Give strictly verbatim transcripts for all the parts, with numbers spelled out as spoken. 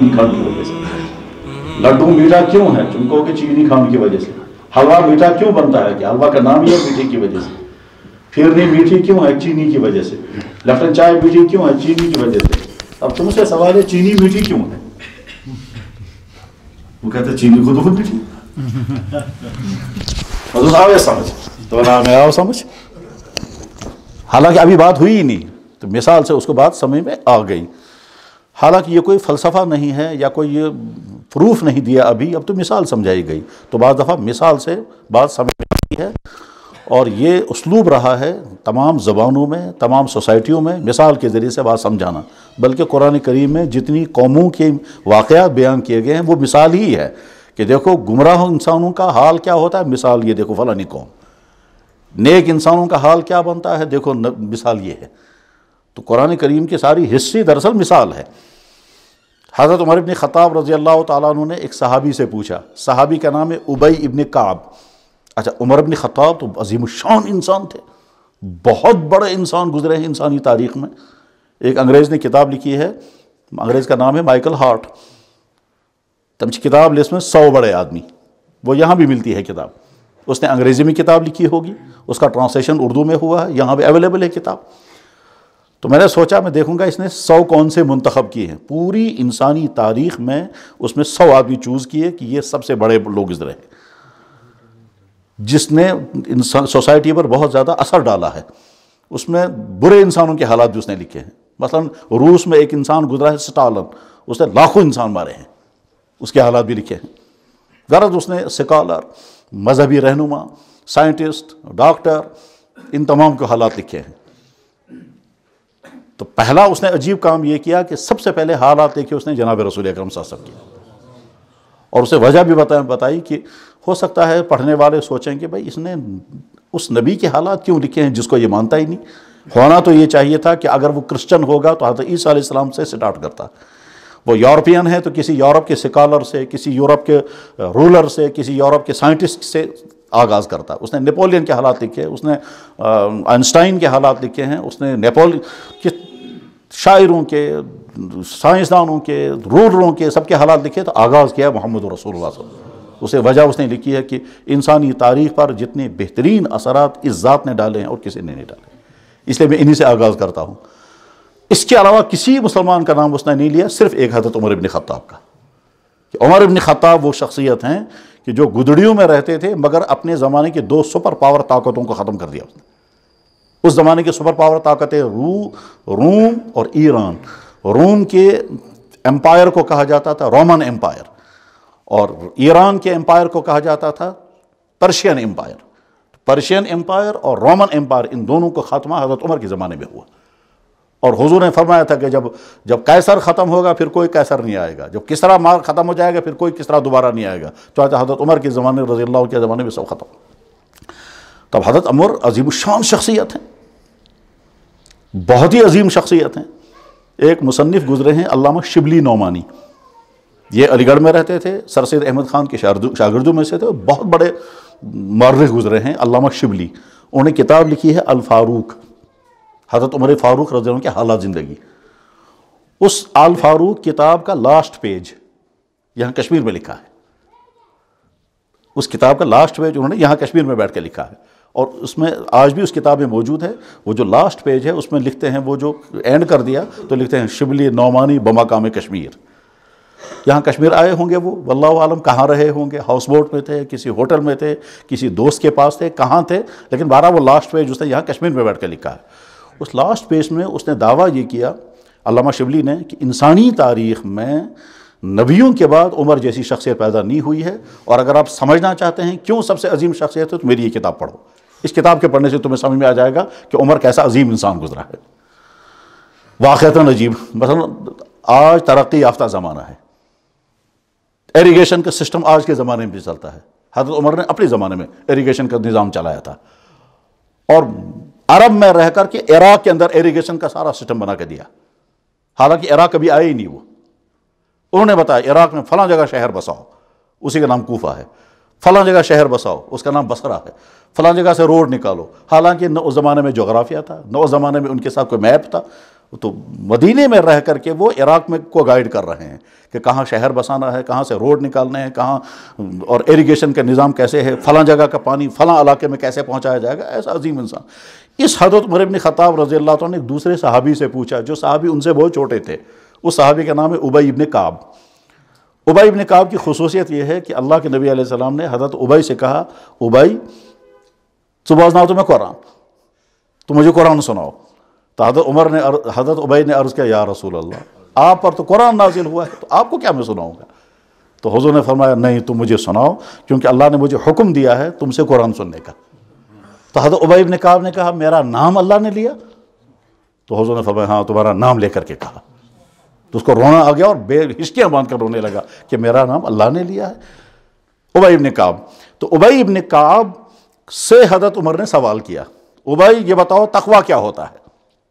چینی کھانے کی وجہ سے. لڈو میٹھا کیوں ہے؟ تم کہو کہ چینی کھانے کی وجہ سے. حلوہ میٹھا کیوں بنتا ہے؟ کہ حلوہ کا نام ہی ہے میٹھے کی وجہ سے. پھرنی میٹھی کیوں ہے؟ چینی کی وجہ سے. لپٹن چائے میٹھی کیوں ہے؟ چینی کی وجہ سے. اب تم سے سوال ہے چینی میٹھی کیوں ہے؟ وہ کہتے ہیں چینی خود خود میٹھی. حضور آوے سمجھ تو نام ہے آؤ سمجھ. حالانکہ ابھی بات ہوئی ہی نہیں تو مثال سے اس کو بات سمجھ میں آ گئی. حالانکہ یہ کوئی فلسفہ نہیں ہے یا کوئی یہ پروف نہیں دیا ابھی، اب تو مثال سمجھائی گئی. تو بعض دفعہ مثال سے بات سمجھ میں آتی ہے، اور یہ اسلوب رہا ہے تمام زبانوں میں، تمام سوسائٹیوں میں مثال کے ذریعے سے بات سمجھانا. بلکہ قرآن کریم میں جتنی قوموں کے واقعات بیان کیے گئے ہیں وہ مثال ہی ہے کہ دیکھو گمراہ انسانوں کا حال کیا ہوتا ہے، مثال یہ دیکھو فلانی قوم. نیک انسانوں کا حال کیا بنتا ہے، دیکھو مثال یہ ہے. تو قرآن کریم کی ساری ہسٹری دراصل مثال ہے. حضرت عمر ابن خطاب رضی اللہ تعالیٰ عنہ نے ایک صحابی سے پوچھا، صحابی کا نام ہے ابی ابن کعب. اچھا، عمر ابن خطاب تو عظیم الشان انسان تھے، بہت بڑے انسان گزرے ہیں انسانی تاریخ میں. ایک انگریز نے کتاب لکھی ہے، انگریز کا نام ہے مائیکل ہارٹ. تمچ کتاب لس میں سو بڑے آدمی، وہ یہاں بھی ملتی ہے کتاب. اس نے انگریزی میں کتاب لکھی ہوگی، اس کا ٹرانسلیشن اردو میں ہوا ہے، یہاں بھی اویلیبل ہے کتاب. تو میں نے سوچا میں دیکھوں گا اس نے سو کون سے منتخب کیے ہیں. پوری انسانی تاریخ میں اس میں سو آدمی چوز کیے کہ یہ سب سے بڑے لوگ گزرے ہیں جس نے انسان سوسائٹی پر بہت زیادہ اثر ڈالا ہے. اس میں برے انسانوں کے حالات بھی اس نے لکھے ہیں. مثلا روس میں ایک انسان گزرا ہے اسٹالن، اس نے لاکھوں انسان مارے ہیں، اس کے حالات بھی لکھے ہیں. غرض اس نے سکالر، مذہبی رہنما، سائنٹسٹ، ڈاکٹر، ان تمام کے حالات لکھے ہیں. تو پہلا اس نے عجیب کام یہ کیا کہ سب سے پہلے حالات لکھے اس نے جناب رسول اکرم صلی اللہ علیہ وسلم کی، اور اسے وجہ بھی بتائی کہ ہو سکتا ہے پڑھنے والے سوچیں کہ بھائی اس نے اس نبی کے حالات کیوں لکھے ہیں جس کو یہ مانتا ہی نہیں. ہونا تو یہ چاہیے تھا کہ اگر وہ کرسچن ہوگا تو حضرت عیسیٰ علیہ السلام سے سٹارٹ کرتا. وہ یورپین ہے تو کسی یورپ کے سکالر سے، کسی یورپ کے رولر سے، کسی یورپ کے سائنٹسٹ سے آغاز کرتا. اس نے نیپولین کے حالات لکھے، اس نے آئنسٹائن کے حالات لکھے ہیں، اس نے نیپول کے شاعروں کے، سائنسدانوں کے، رولروں کے سب کے حالات لکھے. تو آغاز کیا محمد رسول اللہ صلی اللہ علیہ وسلم. اسے وجہ اس نے لکھی ہے کہ انسانی تاریخ پر جتنے بہترین اثرات اس ذات نے ڈالے ہیں اور کسی نے نہیں ڈالے، اس لیے میں انہی سے آغاز کرتا ہوں. اس کے علاوہ کسی مسلمان کا نام اس نے نہیں لیا، صرف ایک حضرت عمر ابن خطاب کا. کہ عمر ابن خطاب وہ شخصیت ہیں کہ جو گدڑیوں میں رہتے تھے مگر اپنے زمانے کے دو سپر پاور طاقتوں کو ختم کر دیا اس نے. اس زمانے کے سپر پاور طاقتیں رو روم اور ایران. روم کے امپائر کو کہا جاتا تھا رومن امپائر، اور ایران کے امپائر کو کہا جاتا تھا پرشین امپائر. پرشین امپائر اور رومن امپائر، ان دونوں کو خاتمہ حضرت عمر کے زمانے میں ہوا. اور حضور نے فرمایا تھا کہ جب جب قیصر ختم ہوگا پھر کوئی قیصر نہیں آئے گا، جب کسرا مار ختم ہو جائے گا پھر کوئی کسرا دوبارہ نہیں آئے گا. چاہے حضرت عمر کے زمانے رضی اللہ کے زمانے میں سب ختم. تب حضرت عمر عظیم الشان شخصیت ہیں، بہت ہی عظیم شخصیت ہیں. ایک مصنف گزرے ہیں علامہ شبلی نعمانی، یہ علی گڑھ میں رہتے تھے، سر سید احمد خان کے شاگردوں میں سے تھے. بہت بڑے مورخ گزرے ہیں علامہ شبلی. انہوں نے کتاب لکھی ہے الفاروق، حضرت عمر فاروق رضی اللہ عنہ کے حالات زندگی. اس الفاروق کتاب کا لاسٹ پیج یہاں کشمیر میں لکھا ہے. اس کتاب کا لاسٹ پیج انہوں نے یہاں کشمیر میں بیٹھ کے لکھا ہے، اور اس میں آج بھی اس کتاب میں موجود ہے. وہ جو لاسٹ پیج ہے اس میں لکھتے ہیں، وہ جو اینڈ کر دیا تو لکھتے ہیں شبلی نعمانی بمقام کشمیر. یہاں کشمیر آئے ہوں گے وہ، واللہ عالم کہاں رہے ہوں گے، ہاؤس بوٹ میں تھے، کسی ہوٹل میں تھے، کسی دوست کے پاس تھے، کہاں تھے، لیکن بارہ وہ لاسٹ پیج اس نے یہاں کشمیر میں بیٹھ کے لکھا ہے. اس لاسٹ پیج میں اس نے دعویٰ یہ کیا علامہ شبلی نے کہ انسانی تاریخ میں نبیوں کے بعد عمر جیسی شخصیت پیدا نہیں ہوئی ہے، اور اگر آپ سمجھنا چاہتے ہیں کیوں سب سے عظیم شخصیت ہے تو میری یہ کتاب پڑھو. اس کتاب کے پڑھنے سے تمہیں سمجھ میں آ جائے گا کہ عمر کیسا عظیم انسان گزرا ہے. واقعتاً عجیب. مثلا آج ترقی یافتہ زمانہ ہے، ایریگیشن کا سسٹم آج کے زمانے میں بھی چلتا ہے. حضرت عمر نے اپنے زمانے میں ایریگیشن کا نظام چلایا تھا، اور عرب میں رہ کر کے عراق کے اندر ایریگیشن کا سارا سسٹم بنا کے دیا. حالانکہ عراق کبھی آئے ہی نہیں. وہ انہوں نے بتایا عراق میں فلاں جگہ شہر بساؤ، اسی کا نام کوفہ ہے. فلاں جگہ شہر بساؤ، اس کا نام بصرہ ہے. فلاں جگہ سے روڈ نکالو. حالانکہ نہ اس زمانے میں جغرافیہ تھا، نہ اس زمانے میں ان کے ساتھ کوئی میپ تھا. تو مدینے میں رہ کر کے وہ عراق میں کو گائیڈ کر رہے ہیں کہ کہاں شہر بسانا ہے، کہاں سے روڈ نکالنے ہیں، کہاں اور ایریگیشن کا نظام کیسے ہے، فلاں جگہ کا پانی فلاں علاقے میں کیسے پہنچایا جائے گا. ایسا عظیم انسان. اس حضرت عمر بن خطاب رضی اللہ عنہ نے ایک دوسرے صحابی سے پوچھا، جو صحابی ان سے بہت چھوٹے تھے. اس صحابی کا نام ہے ابی ابن کعب. ابی ابن کعب کی خصوصیت یہ ہے کہ اللہ کے نبی علیہ السلام نے حضرت ابی سے کہا، ابی صبح سناؤ تمہیں قرآن، تو مجھے قرآن سناؤ. تو حضرت عمر نے حضرت ابی نے عرض کیا، یا رسول اللہ آپ پر تو قرآن نازل ہوا ہے، تو آپ کو کیا میں سناؤں گا؟ تو حضور نے فرمایا نہیں، تم مجھے سناؤ، کیونکہ اللہ نے مجھے حکم دیا ہے تم سے قرآن سننے کا. تو حضرت ابی بن کعب نے کہا میرا نام اللہ نے لیا؟ تو حضور نے فرمایا ہاں تمہارا نام لے کر کے کہا. تو اس کو رونا آ گیا اور بے ہچکیاں باندھ کر رونے لگا کہ میرا نام اللہ نے لیا ہے. ابی بن کعب. تو ابی بن کعب سے حضرت عمر نے سوال کیا، ابی یہ بتاؤ تقویٰ کیا ہوتا ہے؟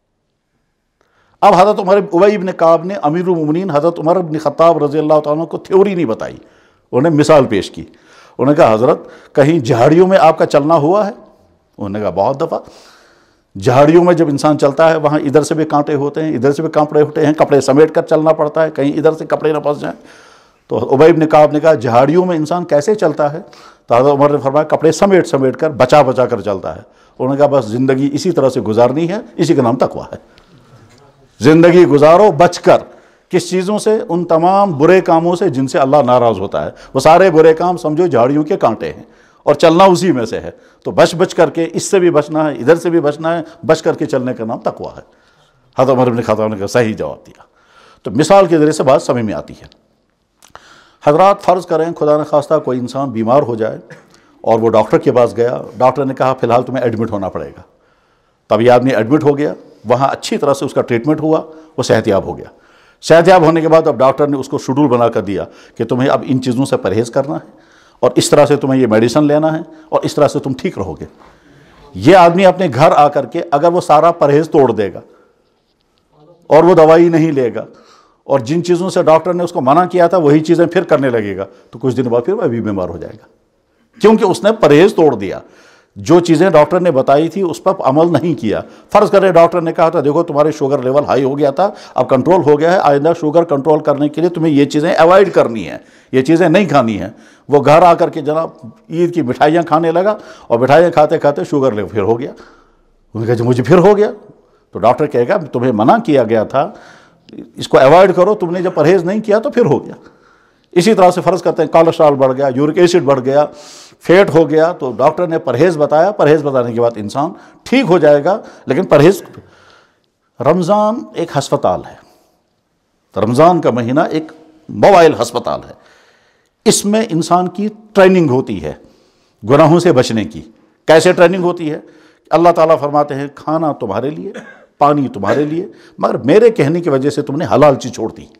اب حضرت عمر ابی بن کعب نے امیر المومنین حضرت عمر بن خطاب رضی اللہ تعالیٰ کو تھیوری نہیں بتائی، انہوں نے مثال پیش کی. انہوں نے کہا حضرت کہیں جھاڑیوں میں آپ کا چلنا ہوا ہے؟ انہوں نے کہا بہت دفعہ. جھاڑیوں میں جب انسان چلتا ہے وہاں ادھر سے بھی کانٹے ہوتے ہیں، ادھر سے بھی کپڑے ہوتے ہیں، کپڑے سمیٹ کر چلنا پڑتا ہے، کہیں ادھر سے کپڑے نہ پھنس جائیں. تو ابی بن کعب نے کہا جھاڑیوں میں انسان کیسے چلتا ہے؟ تو حضرت عمر نے فرمایا کپڑے سمیٹ سمیٹ کر بچا بچا کر چلتا ہے. انہوں نے کہا بس زندگی اسی طرح سے گزارنی ہے، اسی کا نام تقویٰ ہے. زندگی گزارو بچ کر، کس چیزوں سے؟ ان تمام برے کاموں سے جن سے اللہ ناراض ہوتا ہے. وہ سارے برے کام سمجھو جھاڑیوں کے کانٹے ہیں اور چلنا اسی میں سے ہے. تو بچ بچ کر کے اس سے بھی بچنا ہے، ادھر سے بھی بچنا ہے، بچ کر کے چلنے کا نام تقویٰ ہے. حضرت عمر بن خطاب نے کہا صحیح جواب دیا. تو مثال کے ذریعے سے بات سمجھ میں آتی ہے. حضرات فرض کریں خدا نخواستہ کوئی انسان بیمار ہو جائے اور وہ ڈاکٹر کے پاس گیا، ڈاکٹر نے کہا فی الحال تمہیں ایڈمٹ ہونا پڑے گا. تب یہ آدمی ایڈمٹ ہو گیا، وہاں اچھی طرح سے اس کا ٹریٹمنٹ ہوا، وہ صحت یاب ہو گیا. صحت یاب ہونے کے بعد اب ڈاکٹر نے اس کو شیڈول بنا کر دیا کہ تمہیں اب ان چیزوں سے پرہیز کرنا ہے اور اس طرح سے تمہیں یہ میڈیسن لینا ہے اور اس طرح سے تم ٹھیک رہو گے. یہ آدمی اپنے گھر آ کر کے اگر وہ سارا پرہیز توڑ دے گا اور وہ دوائی نہیں لے گا اور جن چیزوں سے ڈاکٹر نے اس کو منع کیا تھا وہی چیزیں پھر کرنے لگے گا، تو کچھ دن بعد پھر وہ بھی بیمار ہو جائے گا، کیونکہ اس نے پرہیز توڑ دیا. جو چیزیں ڈاکٹر نے بتائی تھی اس پر عمل نہیں کیا. فرض کریں ڈاکٹر نے کہا تھا دیکھو تمہارے شوگر لیول ہائی ہو گیا تھا، اب کنٹرول ہو گیا ہے، آئندہ شوگر کنٹرول کرنے کے لیے تمہیں یہ چیزیں ایوائڈ کرنی ہیں، یہ چیزیں نہیں کھانی ہیں. وہ گھر آ کر کے جناب عید کی مٹھائیاں کھانے لگا اور مٹھائیاں کھاتے کھاتے شوگر لیول پھر ہو گیا. انہوں نے کہا جی مجھے پھر ہو گیا. تو ڈاکٹر کہے گا تمہیں منع کیا گیا تھا، اس کو ایوائڈ کرو، تم نے جب پرہیز نہیں کیا تو پھر ہو گیا. اسی طرح سے فرض کرتے ہیں کولیسٹرول بڑھ گیا، یورک ایسڈ بڑھ گیا، فیٹ ہو گیا، تو ڈاکٹر نے پرہیز بتایا، پرہیز بتانے کے بعد انسان ٹھیک ہو جائے گا. لیکن پرہیز، رمضان ایک ہسپتال ہے، رمضان کا مہینہ ایک موبائل ہسپتال ہے. اس میں انسان کی ٹریننگ ہوتی ہے گناہوں سے بچنے کی. کیسے ٹریننگ ہوتی ہے؟ اللہ تعالیٰ فرماتے ہیں کھانا تمہارے لیے، پانی تمہارے لیے، مگر میرے کہنے کی وجہ سے تم نے حلال چیز چھوڑ دی.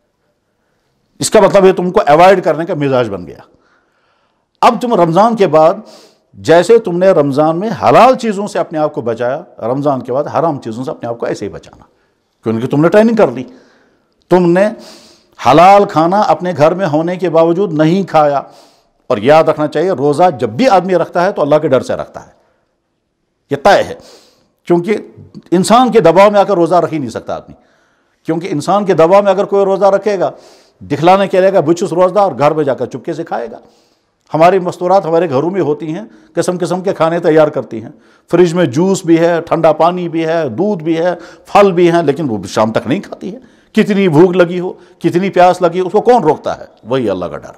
اس کا مطلب ہے تم کو ایوائڈ کرنے کا مزاج بن گیا. اب تم رمضان کے بعد جیسے تم نے رمضان میں حلال چیزوں سے اپنے آپ کو بچایا، رمضان کے بعد حرام چیزوں سے اپنے آپ کو ایسے ہی بچانا، کیونکہ تم نے ٹریننگ کر لی. تم نے حلال کھانا اپنے گھر میں ہونے کے باوجود نہیں کھایا. اور یاد رکھنا چاہیے روزہ جب بھی آدمی رکھتا ہے تو اللہ کے ڈر سے رکھتا ہے، یہ طے ہے. کیونکہ انسان کے دباؤ میں آ کر روزہ رکھ ہی نہیں سکتا آدمی. کیونکہ انسان کے دباؤ میں اگر کوئی روزہ رکھے گا، دکھلانے کے لے گا بچس روزہ، اور گھر میں جا کر چپکے سے کھائے گا. ہماری مستورات ہمارے گھروں میں ہوتی ہیں، قسم قسم کے کھانے تیار کرتی ہیں، فریج میں جوس بھی ہے، ٹھنڈا پانی بھی ہے، دودھ بھی ہے، پھل بھی ہیں، لیکن وہ شام تک نہیں کھاتی ہے. کتنی بھوک لگی ہو، کتنی پیاس لگی ہو، اس کو کون روکتا ہے؟ وہی اللہ کا ڈر.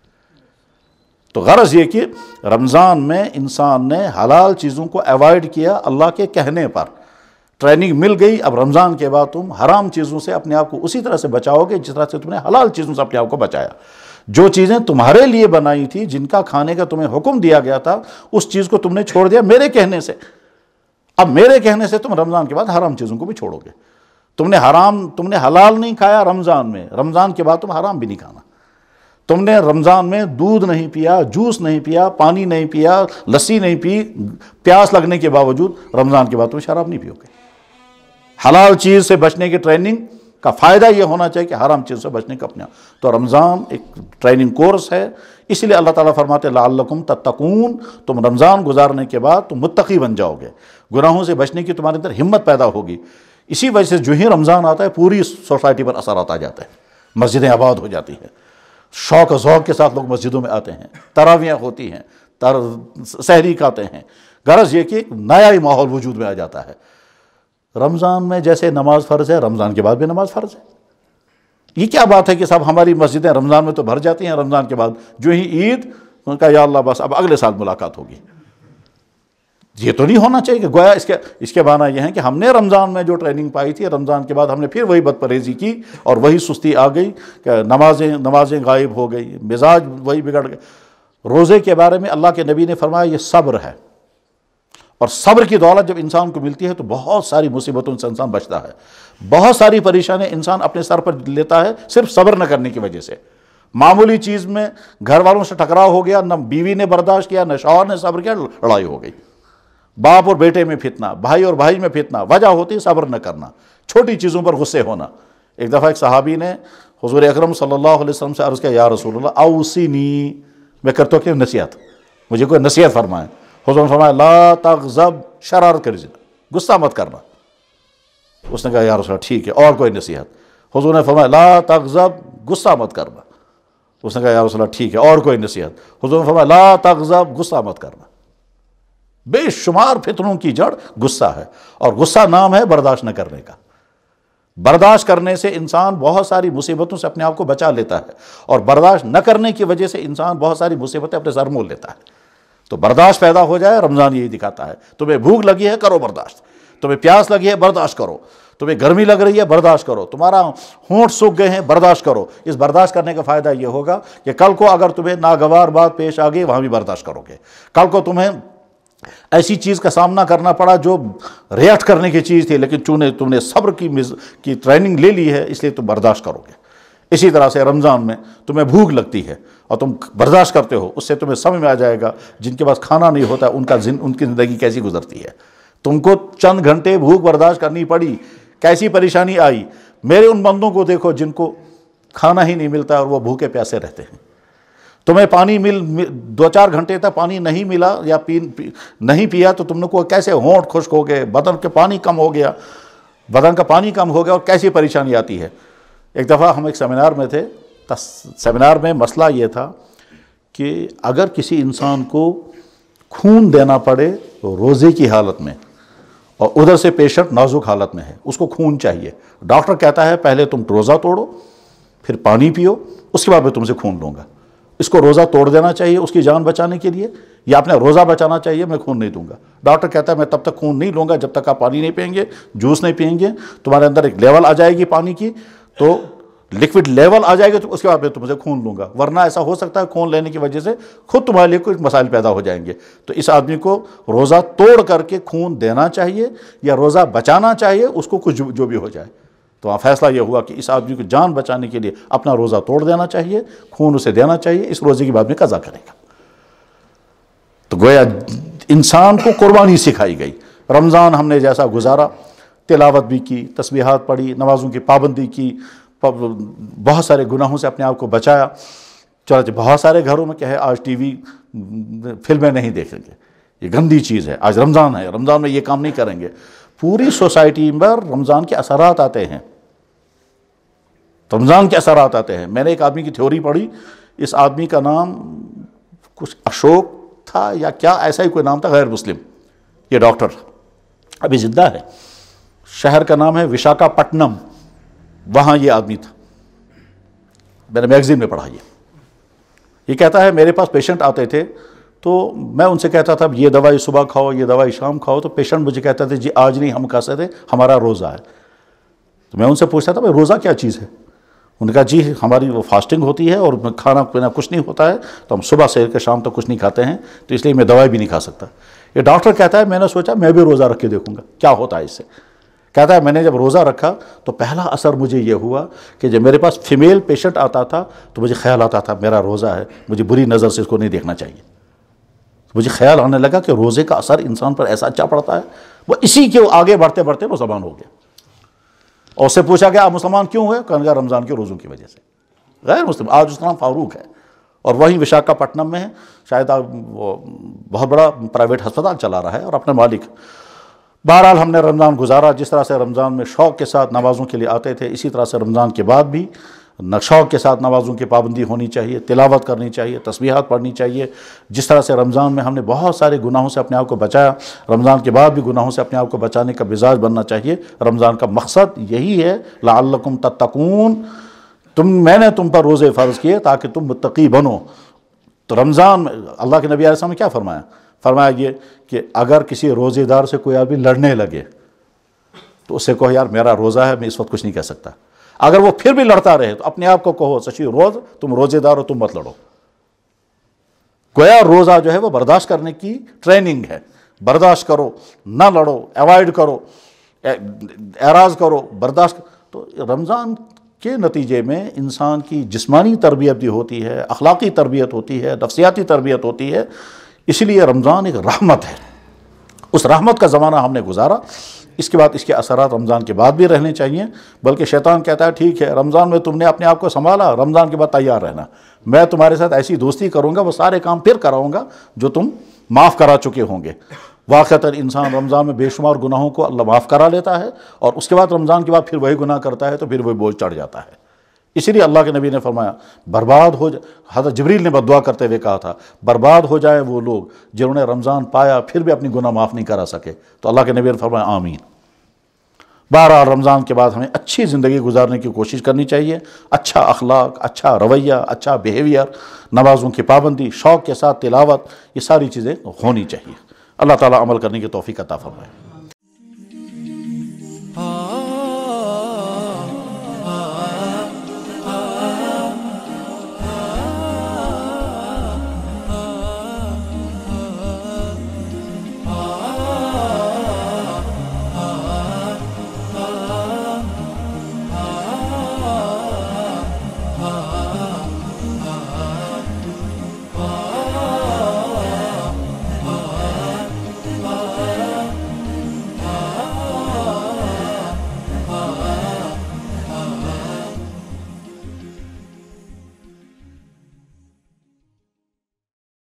تو غرض یہ کہ رمضان میں انسان نے حلال چیزوں کو ایوائڈ کیا اللہ کے کہنے پر. ٹریننگ مل گئی. اب رمضان کے بعد تم حرام چیزوں سے اپنے آپ کو اسی طرح سے بچاؤ گے جس طرح سے تم نے حلال چیزوں سے اپنے آپ کو بچایا. جو چیزیں تمہارے لیے بنائی تھی، جن کا کھانے کا تمہیں حکم دیا گیا تھا، اس چیز کو تم نے چھوڑ دیا میرے کہنے سے. اب میرے کہنے سے تم رمضان کے بعد حرام چیزوں کو بھی چھوڑو گے. تم نے حرام تم نے حلال نہیں کھایا رمضان میں، رمضان کے بعد تم حرام بھی نہیں کھانا. تم نے رمضان میں دودھ نہیں پیا، جوس نہیں پیا، پانی نہیں پیا، لسی نہیں پی، پیاس لگنے کے باوجود رمضان کے بعد تم شراب نہیں پیو گے. حلال چیز سے بچنے کی ٹریننگ کا فائدہ یہ ہونا چاہیے کہ حرام چیز سے بچنے کا اپنے. تو رمضان ایک ٹریننگ کورس ہے. اس لیے اللہ تعالیٰ فرماتے لعلکم تتقون، تم رمضان گزارنے کے بعد تم متقی بن جاؤ گے، گناہوں سے بچنے کی تمہارے اندر ہمت پیدا ہوگی. اسی وجہ سے جو ہی رمضان آتا ہے پوری سوسائٹی پر اثر آتا جاتا ہے، مسجدیں آباد ہو جاتی ہیں، شوق و ذوق کے ساتھ لوگ مسجدوں میں آتے ہیں، تراویاں ہوتی ہیں، تر سحری کھاتے ہیں، غرض یہ کہ ایک نیا ہی ماحول وجود میں آ جاتا ہے۔ رمضان میں جیسے نماز فرض ہے، رمضان کے بعد بھی نماز فرض ہے۔ یہ کیا بات ہے کہ صاحب ہماری مسجدیں رمضان میں تو بھر جاتی ہیں، رمضان کے بعد جو ہی عید ان کا یا اللہ بس اب اگلے سال ملاقات ہوگی؟ یہ تو نہیں ہونا چاہیے کہ گویا اس کے اس کے معنی یہ ہے کہ ہم نے رمضان میں جو ٹریننگ پائی تھی، رمضان کے بعد ہم نے پھر وہی بد پرہیزی کی اور وہی سستی آ گئی کہ نمازیں نمازیں غائب ہو گئی، مزاج وہی بگڑ گئے۔ روزے کے بارے میں اللہ کے نبی نے فرمایا یہ صبر ہے، اور صبر کی دولت جب انسان کو ملتی ہے تو بہت ساری مصیبتوں سے انسان بچتا ہے، بہت ساری پریشانیاں انسان اپنے سر پر لیتا ہے صرف صبر نہ کرنے کی وجہ سے۔ معمولی چیز میں گھر والوں سے ٹکراؤ ہو گیا، نہ بیوی نے برداشت کیا، نہ شوہر نے صبر کیا، لڑائی ہو گئی۔ باپ اور بیٹے میں فتنہ، بھائی اور بھائی میں فتنہ، وجہ ہوتی صبر نہ کرنا، چھوٹی چیزوں پر غصے ہونا۔ ایک دفعہ ایک صحابی نے حضور اکرم صلی اللہ علیہ وسلم سے عرض کیا، یا رسول اللہ اوصینی، میں کرتا ہوں کہ نصیحت، مجھے کوئی نصیحت فرمائیں۔ حضور نے فرمایا لا تغضب، شرارت کر غصہ مت کرنا۔ اس نے کہا یا رسول اللہ ٹھیک ہے، اور کوئی نصیحت؟ حضور نے فرمایا لا تغضب، غصہ مت کرنا۔ اس نے کہا یا رسول اللہ ٹھیک ہے، اور کوئی نصیحت؟ حضور نے فرمایا لا تغضب، غصہ مت کرنا۔ بے شمار فتنوں کی جڑ غصہ ہے، اور غصہ نام ہے برداشت نہ کرنے کا۔ برداشت کرنے سے انسان بہت ساری مصیبتوں سے اپنے آپ کو بچا لیتا ہے، اور برداشت نہ کرنے کی وجہ سے انسان بہت ساری مصیبتیں اپنے سر مول لیتا ہے۔ تو برداشت پیدا ہو جائے، رمضان یہی دکھاتا ہے۔ تمہیں بھوک لگی ہے، کرو برداشت۔ تمہیں پیاس لگی ہے، برداشت کرو۔ تمہیں گرمی لگ رہی ہے، برداشت کرو۔ تمہارا ہونٹ سوکھ گئے ہیں، برداشت کرو۔ اس برداشت کرنے کا فائدہ یہ ہوگا کہ کل کو اگر تمہیں ناگوار بات پیش آ گئی، وہاں بھی برداشت کرو گے۔ کل کو تمہیں ایسی چیز کا سامنا کرنا پڑا جو ریئیکٹ کرنے کی چیز تھی، لیکن چونکہ تم نے صبر کی کی ٹریننگ لے لی ہے، اس لیے تم برداشت کرو گے۔ اسی طرح سے رمضان میں تمہیں بھوک لگتی ہے اور تم برداشت کرتے ہو، اس سے تمہیں سمجھ میں آ جائے گا جن کے پاس کھانا نہیں ہوتا ان کا ان کی زندگی کیسی گزرتی ہے۔ تم کو چند گھنٹے بھوک برداشت کرنی پڑی، کیسی پریشانی آئی۔ میرے ان بندوں کو دیکھو جن کو کھانا ہی نہیں ملتا اور وہ بھوکے پیاسے رہتے ہیں۔ تمہیں پانی مل دو چار گھنٹے تک پانی نہیں ملا یا پی نہیں پیا تو تم نے کو کیسے ہونٹ خشک ہو گئے، بدن کے پانی کم ہو گیا، بدن کا پانی کم ہو گیا، اور کیسی پریشانی آتی ہے۔ ایک دفعہ ہم ایک سیمینار میں تھے، سیمینار میں مسئلہ یہ تھا کہ اگر کسی انسان کو خون دینا پڑے تو روزے کی حالت میں، اور ادھر سے پیشنٹ نازک حالت میں ہے، اس کو خون چاہیے، ڈاکٹر کہتا ہے پہلے تم روزہ توڑو، پھر پانی پیو، اس کے بعد میں تم سے خون لوں گا۔ اس کو روزہ توڑ دینا چاہیے اس کی جان بچانے کے لیے، یا اپنا روزہ بچانا چاہیے، میں خون نہیں دوں گا۔ ڈاکٹر کہتا ہے میں تب تک خون نہیں لوں گا جب تک آپ پانی نہیں پئیں گے، جوس نہیں پئیں گے، تمہارے اندر ایک لیول آ جائے گی پانی کی، تو لکوڈ لیول آ جائے گا، تو اس کے بعد میں تم سے خون لوں گا، ورنہ ایسا ہو سکتا ہے خون لینے کی وجہ سے خود تمہارے لیے کچھ مسائل پیدا ہو جائیں گے۔ تو اس آدمی کو روزہ توڑ کر کے خون دینا چاہیے یا روزہ بچانا چاہیے، اس کو کچھ جو بھی ہو جائے۔ تو وہاں فیصلہ یہ ہوا کہ اس آدمی کو جان بچانے کے لیے اپنا روزہ توڑ دینا چاہیے، خون اسے دینا چاہیے، اس روزے کی بعد میں قضا کرے گا۔ تو گویا انسان کو قربانی سکھائی گئی۔ رمضان ہم نے جیسا گزارا، تلاوت بھی کی، تسبیحات پڑھی، نمازوں کی پابندی کی، بہت سارے گناہوں سے اپنے آپ کو بچایا۔ چنانچہ بہت سارے گھروں میں کہے آج ٹی وی فلمیں نہیں دیکھیں گے، یہ گندی چیز ہے، آج رمضان ہے، رمضان میں یہ کام نہیں کریں گے۔ پوری سوسائٹی پر رمضان کے اثرات آتے ہیں، رمضان کے اثرات آتے ہیں۔ میں نے ایک آدمی کی تھیوری پڑھی، اس آدمی کا نام کچھ اشوک تھا یا کیا ایسا ہی کوئی نام تھا، غیر مسلم، یہ ڈاکٹر ابھی زندہ ہے، شہر کا نام ہے وشاکھا پٹنم، وہاں یہ آدمی تھا، میں نے میگزین میں پڑھا۔ یہ یہ کہتا ہے میرے پاس پیشنٹ آتے تھے تو میں ان سے کہتا تھا یہ دوائی صبح کھاؤ، یہ دوائی شام کھاؤ، تو پیشنٹ مجھے کہتا تھا جی آج نہیں ہم کھا سکتے، ہمارا روزہ ہے۔ تو میں ان سے پوچھتا تھا بھائی روزہ کیا چیز ہے؟ ان نے کہا جی ہماری وہ فاسٹنگ ہوتی ہے اور کھانا پینا کچھ نہیں ہوتا ہے، تو ہم صبح سے کے شام تک کچھ نہیں کھاتے ہیں، تو اس لیے میں دوائی بھی نہیں کھا سکتا۔ یہ ڈاکٹر کہتا ہے میں نے سوچا میں بھی روزہ رکھ کے دیکھوں گا کیا ہوتا ہے اس سے۔ کہتا ہے میں نے جب روزہ رکھا تو پہلا اثر مجھے یہ ہوا کہ جب میرے پاس فیمیل پیشنٹ آتا تھا تو مجھے خیال آتا تھا میرا روزہ ہے، مجھے بری نظر سے اس کو نہیں دیکھنا چاہیے۔ مجھے خیال آنے لگا کہ روزے کا اثر انسان پر ایسا اچھا پڑتا ہے، وہ اسی کے آگے بڑھتے بڑھتے مسلمان ہو گیا۔ اور اس سے پوچھا کہ آپ مسلمان کیوں ہوئے؟ کہنے لگا رمضان کے روزوں کی وجہ سے۔ غیر مسلم، آج اس کا نام فاروق ہے اور وہیں وشاکھا پٹنم میں ہے، شاید وہ بہت بڑا پرائیویٹ ہسپتال چلا رہا ہے اور اپنے مالک۔ بہرحال ہم نے رمضان گزارا، جس طرح سے رمضان میں شوق کے ساتھ نمازوں کے لیے آتے تھے، اسی طرح سے رمضان کے بعد بھی شوق کے ساتھ نمازوں کی پابندی ہونی چاہیے، تلاوت کرنی چاہیے، تسبیحات پڑھنی چاہیے۔ جس طرح سے رمضان میں ہم نے بہت سارے گناہوں سے اپنے آپ کو بچایا، رمضان کے بعد بھی گناہوں سے اپنے آپ کو بچانے کا مزاج بننا چاہیے۔ رمضان کا مقصد یہی ہے، لعلکم تتقون، تم میں نے تم پر روزے فرض کیے تاکہ تم متقی بنو۔ تو رمضان میں اللہ کے نبی علیہ السلام نے کیا فرمایا؟ فرمایا یہ کہ اگر کسی روزے دار سے کوئی آدمی لڑنے لگے تو اس سے کہو یار میرا روزہ ہے، میں اس وقت کچھ نہیں کہہ سکتا۔ اگر وہ پھر بھی لڑتا رہے تو اپنے آپ کو کہو سچی روز تم روزے دار ہو، تم مت لڑو۔ گویا روزہ جو ہے وہ برداشت کرنے کی ٹریننگ ہے، برداشت کرو، نہ لڑو، ایوائڈ کرو، اعراض کرو، برداشت۔ تو رمضان کے نتیجے میں انسان کی جسمانی تربیت بھی ہوتی ہے، اخلاقی تربیت ہوتی ہے، نفسیاتی تربیت ہوتی ہے۔ اس لیے رمضان ایک رحمت ہے، اس رحمت کا زمانہ ہم نے گزارا۔ اس کے بعد اس کے اثرات رمضان کے بعد بھی رہنے چاہیے، بلکہ شیطان کہتا ہے ٹھیک ہے رمضان میں تم نے اپنے آپ کو سنبھالا، رمضان کے بعد تیار رہنا، میں تمہارے ساتھ ایسی دوستی کروں گا، وہ سارے کام پھر کراؤں گا جو تم معاف کرا چکے ہوں گے۔ واقعتاً انسان رمضان میں بے شمار گناہوں کو اللہ معاف کرا لیتا ہے، اور اس کے بعد رمضان کے بعد پھر وہی گناہ کرتا ہے تو پھر وہی بوجھ چڑھ جاتا ہے۔ اسی لیے اللہ کے نبی نے فرمایا برباد ہو جا حضرت جبریل نے بددعا کرتے ہوئے کہا تھا برباد ہو جائیں وہ لوگ جنہوں نے رمضان پایا پھر بھی اپنی گناہ معاف نہیں کرا سکے۔ تو اللہ کے نبی نے فرمایا آمین۔ بہرحال رمضان کے بعد ہمیں اچھی زندگی گزارنے کی کوشش کرنی چاہیے، اچھا اخلاق، اچھا رویہ، اچھا بیہیویئر، نمازوں کی پابندی، شوق کے ساتھ تلاوت، یہ ساری چیزیں ہونی چاہیے۔ اللہ تعالیٰ عمل کرنے کی توفیق عطا فرمائے۔